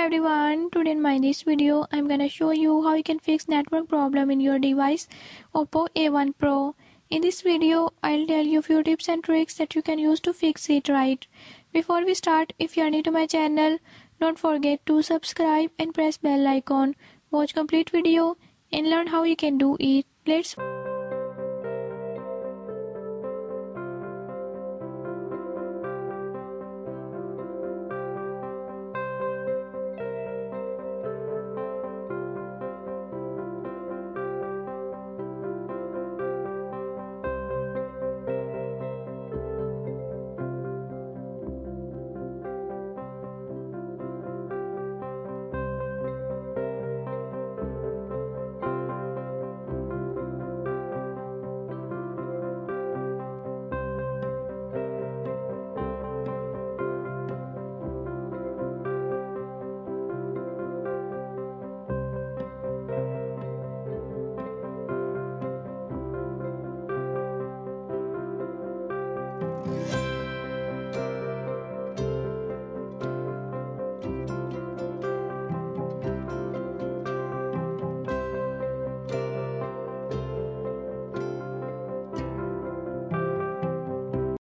everyone, today in this video I'm gonna show you how you can fix network problem in your device Oppo A1 Pro. In this video I'll tell you few tips and tricks that you can use to fix it right. Before we start, if you are new to my channel, don't forget to subscribe and press bell icon. Watch complete video and learn how you can do it. Let's